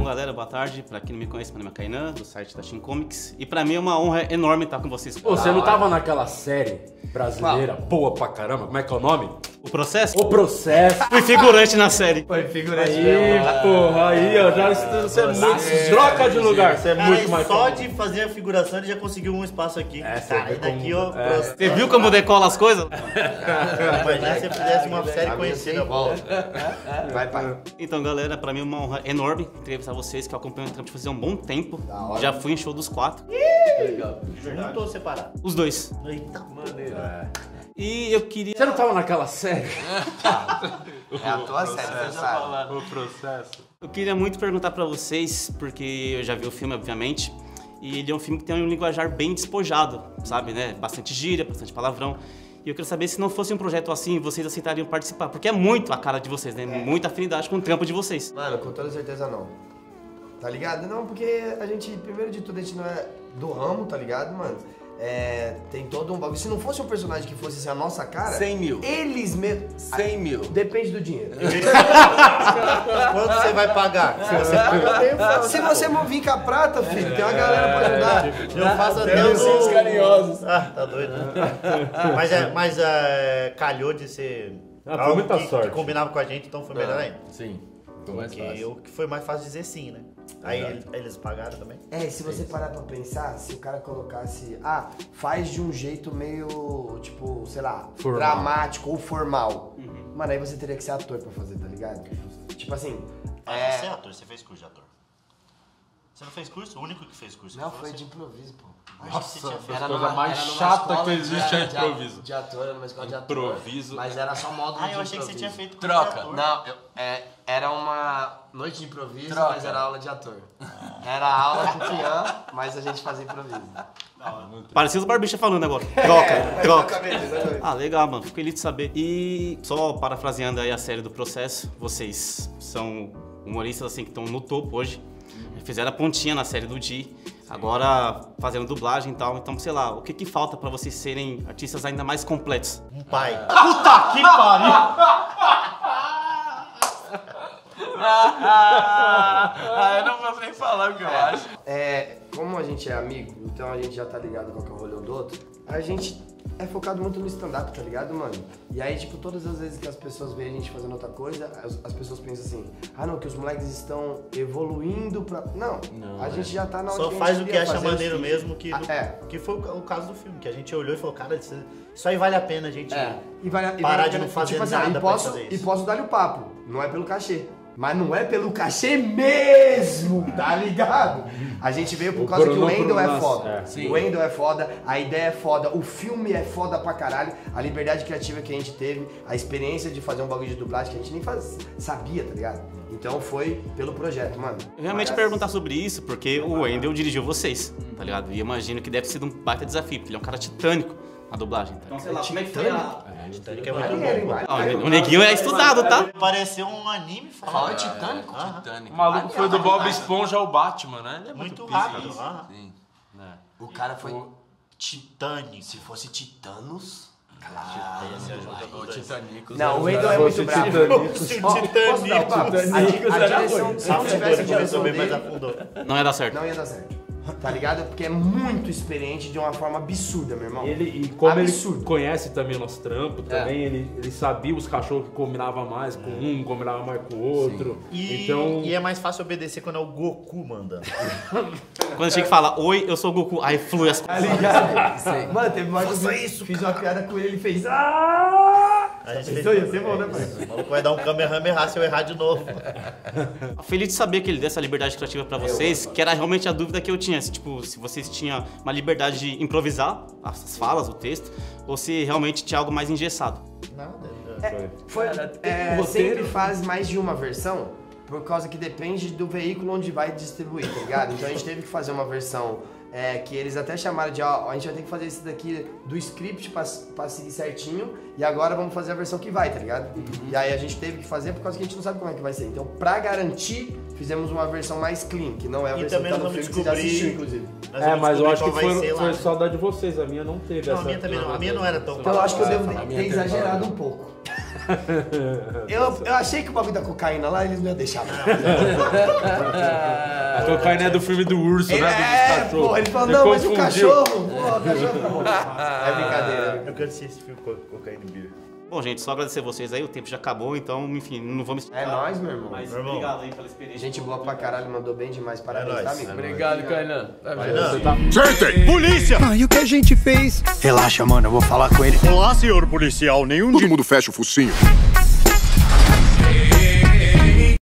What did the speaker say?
galera, boa tarde. Pra quem não me conhece, meu nome é Kainan, do site da Shin Comics. E pra mim é uma honra enorme estar com vocês. Pô, você não tava naquela série brasileira boa pra caramba? Como é que é o nome? O Processo? O Processo. Fui figurante na série. Foi figurante. Aí, porra, aí, ó, já você é muito... Troca de lugar, você é muito mais... Só de fazer a figuração ele já conseguiu um espaço aqui. Você vê daqui, como- ó. Você viu como decola as coisas? Imagina se você fizesse uma série conhecida. Vai, pai. Então, galera, pra mim é uma honra enorme entrevistar vocês, que eu acompanho o trampo de fazer um bom tempo. Já fui em show dos 4. Junto ou separado? Os dois. Eita, Maneiro. E eu queria... Você não tava naquela série? É a tua série, você sabe. O Processo. Eu queria muito perguntar pra vocês, porque eu já vi o filme, obviamente, e ele é um filme que tem um linguajar bem despojado, sabe, né? Bastante gíria, bastante palavrão. E eu quero saber se não fosse um projeto assim, vocês aceitariam participar, porque é muito a cara de vocês, né? Muita afinidade com o trampo de vocês. Mano, com toda certeza não. Tá ligado? Não, porque a gente, primeiro de tudo, a gente não é do ramo, tá ligado, mano? Tem todo um bagulho. Se não fosse um personagem que fosse assim, a nossa cara... 100 mil. Eles mesmos... 100 mil. Depende do dinheiro. quanto você vai pagar? Se você pagar bem, eu faço. Se você vir com a prata, filho, tem uma galera pra ajudar. Eu faço até os Ursinhos carinhosos. Ah, tá doido. Mas calhou de ser Ah, foi algo muita que sorte. combinava com a gente, então foi melhor ainda. Sim. Foi mais Porque fácil. o que foi mais fácil dizer sim, né? Aí eles pagaram também. Se você parar pra pensar, se o cara colocasse, faz de um jeito meio, tipo, sei lá, Formal. dramático ou formal. Mano, aí você teria que ser ator pra fazer, tá ligado? Tipo assim, Você é ator, você fez curso de ator. Você não fez curso? O único que fez curso. não, foi foi você. de improviso, pô. Nossa, Era coisa numa- mais era numa chata escola que existe é de- improviso. De ator, era numa escola de ator. Improviso. Mas era só módulo Ah, de eu achei que você improviso. tinha feito curso Troca. de ator. Não, era uma noite de improviso, Troca. mas era aula de ator. Era aula com piano, mas a gente fazia improviso. Parecia os Barbicha falando agora. Troca. Ah, legal, mano. Fico feliz de saber. E só parafraseando aí a série do Processo, vocês são humoristas assim que estão no topo hoje. Fizeram a pontinha na série do Di. Agora fazendo dublagem e tal. Então, sei lá, o que falta pra vocês serem artistas ainda mais completos? Um pai. Puta que pariu! Eu não vou nem falar o que eu acho. Como a gente é amigo, então a gente já tá ligado qual que é o rolê um do outro, a gente é focado muito no stand-up, tá ligado, mano? E aí, tipo, todas as vezes que as pessoas veem a gente fazendo outra coisa, as pessoas pensam assim, não, que os moleques estão evoluindo pra... Não, a gente já tá na Só onde a faz gente o que queria acha fazer, maneiro os mesmo, que foi o caso do filme, que a gente olhou e falou, cara, isso aí vale a pena a gente E vai, parar de não fazer nada pra fazer isso. E posso dar-lhe o papo, não é pelo cachê. Mas não é pelo cachê mesmo, tá ligado? A gente veio por causa que o Wendel é foda. O Wendel é foda, a ideia é foda, o filme é foda pra caralho, a liberdade criativa que a gente teve, a experiência de fazer um bagulho de dublagem que a gente nem sabia, tá ligado? Então foi pelo projeto, mano. Eu realmente ia perguntar sobre isso, porque o Wendel dirigiu vocês, tá ligado? E eu imagino que deve ser um baita desafio, porque ele é um cara titânico na dublagem, tá? Então, sei lá, como é que foi Titanic é muito bom. O neguinho é estudado, tá? Pareceu um anime Fala Titânico? Titânico. O maluco foi do Bob Esponja ao Batman, né? Ele é muito pica. rápido. Sim. O cara foi... Titanic. Se fosse Titanos... O Titanic. Não, o Wendel é muito bravo. Posso dar o papo? A direção, se não tivesse a direção também, mas dele, afundou. Não ia dar certo. não ia dar certo. Tá ligado? Porque é muito experiente de uma forma absurda, meu irmão. E como Absurdo. ele conhece também o nosso trampo, também ele sabia os cachorros que combinavam mais com um, combinava mais com o outro. Então, E é mais fácil obedecer quando é o Goku mandando. Quando a gente fala, oi, eu sou o Goku, aí flui as Tá ligado? Mano, teve uma vez que eu fiz uma piada com ele, ele fez. A gente Isso ia ser bom, né, pai? O maluco vai dar um Kamehameha se eu errar de novo. Feliz de saber que ele deu essa liberdade criativa pra vocês, que era realmente a dúvida que eu tinha, se, tipo, se vocês tinham uma liberdade de improvisar as falas, o texto, ou se realmente tinha algo mais engessado. Nada. Sempre faz mais de uma versão, por causa que depende do veículo onde vai distribuir, tá ligado? Então a gente teve que fazer uma versão que eles até chamaram de, a gente vai ter que fazer isso daqui do script pra seguir certinho, e agora vamos fazer a versão que vai, tá ligado? E aí a gente teve que fazer por causa que a gente não sabe como é que vai ser. Então, pra garantir, fizemos uma versão mais clean, que não é a E versão que também tá no nós filme vamos que você já assistiu, descobrir- inclusive. mas eu acho que qual vai ser lá, foi né? só da de vocês, a minha não teve Não, essa. a minha também não. A minha não era tão Então eu acho que eu devo minha ter teve exagerado um pouco. Eu achei que o bagulho da cocaína lá, eles não iam deixar. A cocaína é do filme do urso, né? Do cachorro. Pô, ele falou, não, mas o cachorro... Pô, o cachorro tá bom. É brincadeira. Eu quero assistir esse filme Cocaína e Beer. Bom, gente, só agradecer vocês aí, o tempo já acabou, então, enfim, não vamos... É nóis, meu irmão. Mas Meu irmão. obrigado aí pela experiência. Gente boa pra caralho, mandou bem demais. Parabéns, nóis. tá, amigo? Obrigado, Kainan. Sentem! Polícia! Ah, e o que a gente fez? Relaxa, mano, eu vou falar com ele. Olá, senhor policial, nenhum... Todo mundo fecha o focinho.